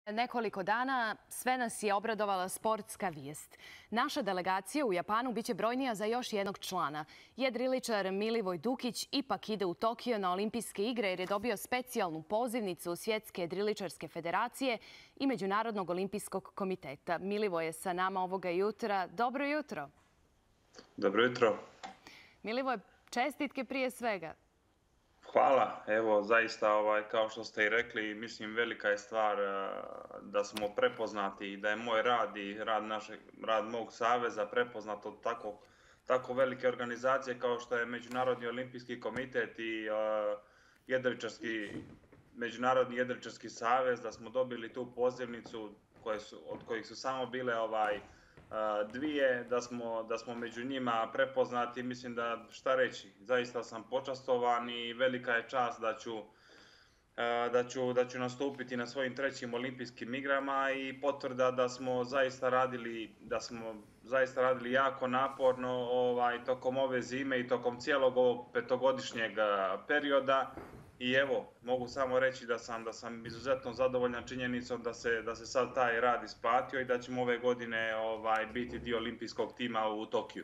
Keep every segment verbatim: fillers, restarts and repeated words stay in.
Nekoliko dana sve nas je obradovala sportska vijest. Naša delegacija u Japanu biće brojnija za još jednog člana. Jedriličar Milivoj Dukić ipak ide u Tokio na olimpijske igre jer je dobio specijalnu pozivnicu Svjetske jedriličarske federacije i Međunarodnog olimpijskog komiteta. Milivoj je sa nama ovoga jutra. Dobro jutro. Dobro jutro. Milivoj, čestitke prije svega. Hvala. Evo, zaista, ovaj, kao što ste i rekli, mislim velika je stvar da smo prepoznati i da je moj rad i rad, našeg, rad mog saveza prepoznat od tako, tako velike organizacije kao što je Međunarodni olimpijski komitet i uh, jedriličarski, Međunarodni jedriličarski savez, da smo dobili tu pozivnicu koje su, od kojih su samo bile ovaj, dvije, da smo, da smo među njima prepoznati. Mislim da, šta reći, zaista sam počastovan i velika je čast da ću, da ću, da ću nastupiti na svojim trećim olimpijskim igrama i potvrda da smo zaista radili, da smo zaista radili jako naporno ovaj, tokom ove zime i tokom cijelog ovog petogodišnjeg perioda. I evo, mogu samo reći da sam, da sam izuzetno zadovoljan činjenicom da se, da se sad taj rad isplatio i da ćemo ove godine ovaj, biti dio olimpijskog tima u Tokiju.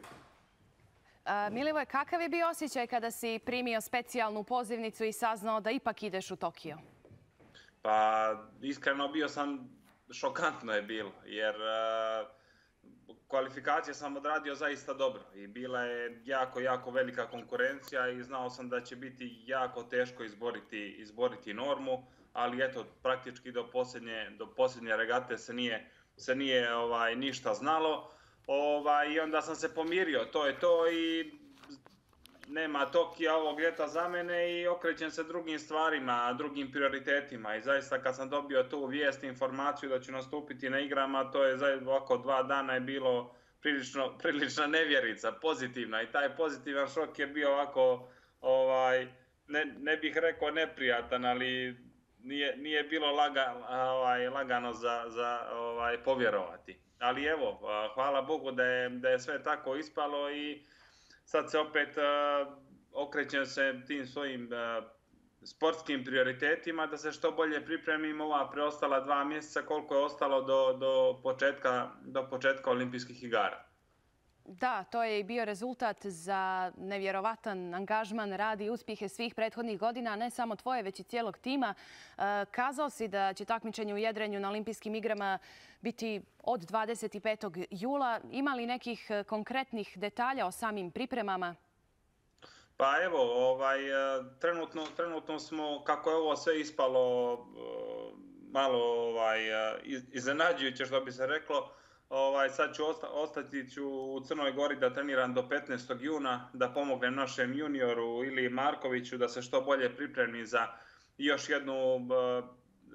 Milivoj, kakav je bio osjećaj kada si primio specijalnu pozivnicu i saznao da ipak ideš u Tokio? Pa, iskreno bio sam, šokantno je bilo, jer uh, kvalifikacije sam odradio zaista dobro i bila je jako, jako velika konkurencija i znao sam da će biti jako teško izboriti, izboriti normu, ali eto, praktički do posljednje, do posljednje regate se nije, se nije ovaj, ništa znalo. Ovaj, I onda sam se pomirio, to je to i nema Tokija ovog ljeta za mene i okrećem se drugim stvarima, drugim prioritetima. I zaista kad sam dobio tu vijest, informaciju da ću nastupiti na igrama, to je za ovako dva dana je bilo prilično, prilična nevjerica, pozitivna. I taj pozitivan šok je bio ovako, ovaj, ne, ne bih rekao neprijatan, ali nije, nije bilo laga, ovaj, lagano za, za ovaj, povjerovati. Ali evo, hvala Bogu da je, da je sve tako ispalo i sad se opet uh, okrećem se tim svojim uh, sportskim prioritetima da se što bolje pripremim ova preostala dva mjeseca koliko je ostalo do, do, početka, do početka olimpijskih igara. Da, to je i bio rezultat za nevjerovatan angažman, rad i uspjehe svih prethodnih godina, ne samo tvoje, već i cijelog tima. Kazao si da će takmičenje u jedrenju na olimpijskim igrama biti od dvadeset petog jula. Ima li nekih konkretnih detalja o samim pripremama? Pa evo, ovaj, trenutno, trenutno smo, kako je ovo sve ispalo, malo ovaj, iznenađujuće što bi se reklo, Ovaj, sad ću osta, ostati ću u Crnoj Gori da treniram do petnaestog juna, da pomognem našem junioru ili Markoviću da se što bolje pripremi za još jednu uh,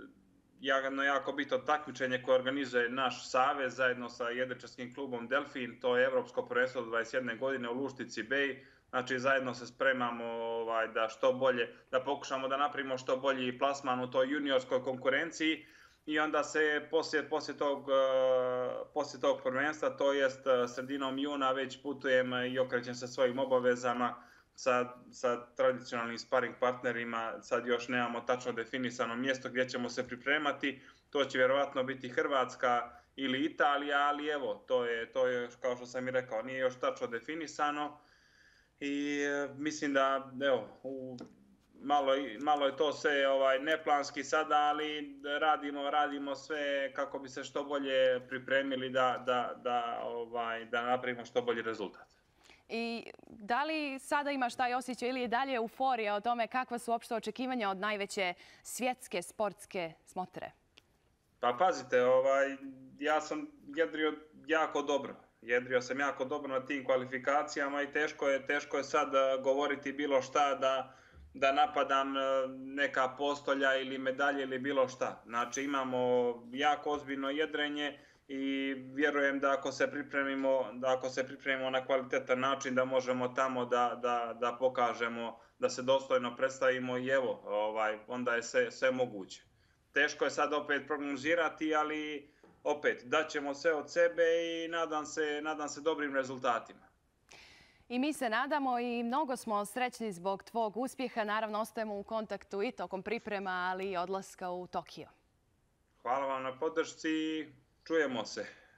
jedno jako bitno takmičenje koje organizuje naš savez zajedno sa jedriličarskim klubom Delfin. To je Evropsko prvenstvo dvadeset jedne godine u Luštici Bej. Znači zajedno se spremamo ovaj, da što bolje, da pokušamo da napravimo što bolji plasman u toj juniorskoj konkurenciji. I onda se poslije, poslije, tog, poslije tog prvenstva, to jest sredinom juna, već putujem i okrećem se svojim obavezama sa, sa tradicionalnim sparing partnerima. Sad još nemamo tačno definisano mjesto gdje ćemo se pripremati. To će vjerovatno biti Hrvatska ili Italija, ali evo, to je, to je kao što sam i rekao, nije još tačno definisano. I mislim da, evo, u Malo, malo je to sve ovaj, neplanski sada, ali radimo, radimo sve kako bi se što bolje pripremili da, da, da, ovaj, da napravimo što bolji rezultat. I da li sada imaš taj osjećaj ili je dalje euforija o tome kakva su uopšte očekivanja od najveće svjetske sportske smotre? Pa pazite, ovaj, ja sam jedrio jako dobro. Jedrio sam jako dobro na tim kvalifikacijama i teško je, teško je sad govoriti bilo šta da da napadam neka postolja ili medalje ili bilo šta. Znači imamo jako ozbiljno jedrenje i vjerujem da ako se pripremimo, da ako se pripremimo na kvalitetan način da možemo tamo da, da, da pokažemo, da se dostojno predstavimo i evo, ovaj, onda je sve, sve moguće. Teško je sad opet prognozirati, ali opet daćemo sve od sebe i nadam se, nadam se dobrim rezultatima. I mi se nadamo i mnogo smo srećni zbog tvog uspjeha. Naravno, ostajemo u kontaktu i tokom priprema, ali i odlaska u Tokio. Hvala vam na podršci, čujemo se.